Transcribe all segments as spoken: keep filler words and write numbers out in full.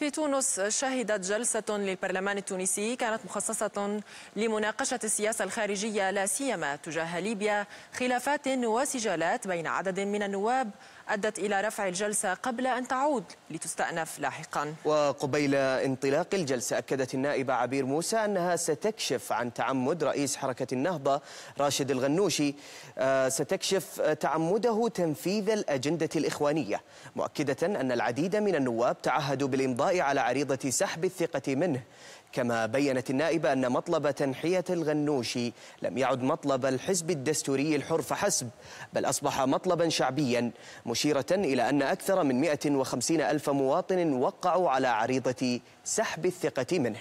في تونس شهدت جلسة للبرلمان التونسي كانت مخصصة لمناقشة السياسة الخارجية لا سيما تجاه ليبيا، خلافات وسجالات بين عدد من النواب أدت إلى رفع الجلسة قبل أن تعود لتستأنف لاحقا. وقبيل انطلاق الجلسة أكدت النائبة عبير موسى أنها ستكشف عن تعمد رئيس حركة النهضة راشد الغنوشي ستكشف تعمده تنفيذ الأجندة الإخوانية، مؤكدة أن العديد من النواب تعهدوا بالإمضاء على عريضة سحب الثقة منه. كما بيّنت النائبة أن مطلب تنحية الغنوشي لم يعد مطلب الحزب الدستوري الحر فحسب، بل أصبح مطلبا شعبيا، مشيرة إلى أن أكثر من مئة وخمسين ألف مواطن وقعوا على عريضة سحب الثقة منه.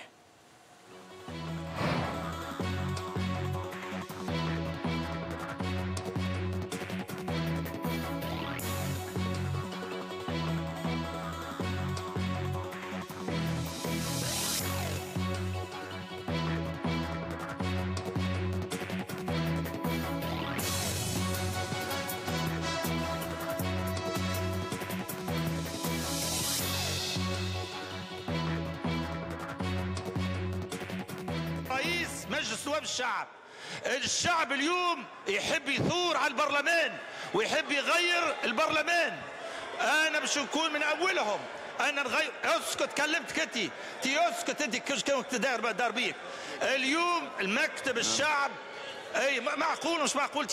رئيس مجلس نواب الشعب، الشعب اليوم يحب يثور على البرلمان ويحب يغير البرلمان. انا باش نكون من اولهم، انا نغير. اسكت، كلمت كتي تي اسكت انت كيش كنت داير دار بيك اليوم المكتب الشعب. اي معقول مش معقول.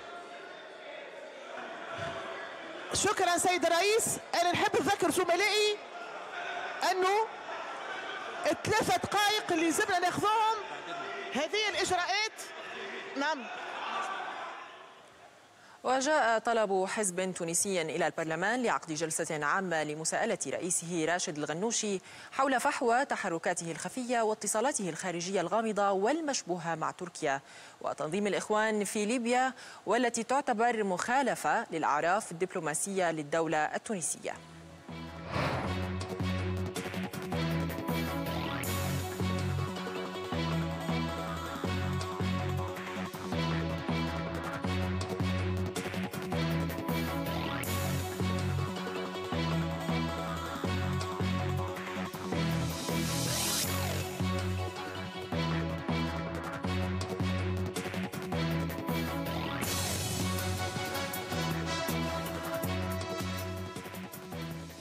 شكرا سيد الرئيس. انا نحب نذكر زملائي انه الثلاثة دقائق اللي زبنا ناخذوهم هذه الإجراءات. نعم. وجاء طلب حزب تونسي إلى البرلمان لعقد جلسة عامة لمساءلة رئيسه راشد الغنوشي حول فحوى تحركاته الخفية واتصالاته الخارجية الغامضة والمشبوهة مع تركيا وتنظيم الإخوان في ليبيا، والتي تعتبر مخالفة للأعراف الدبلوماسية للدولة التونسية.